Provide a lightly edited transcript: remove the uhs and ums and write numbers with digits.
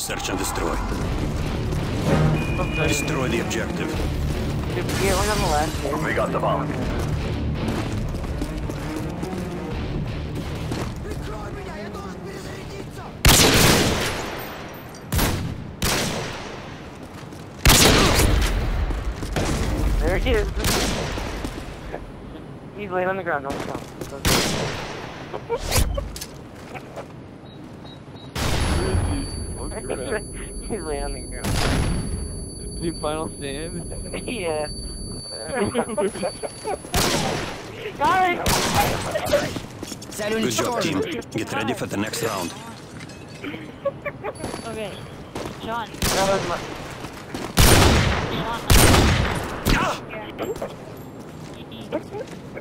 Search and destroy. Okay. Destroy the objective. Yeah, we're on the left. We got the bomb. There he is. He's laying on the ground. Don't stop. He's laying on the ground. The final stand? Yeah. Got it! Good job, team. Get ready for the next round. Okay. Sean. That was my... Sean.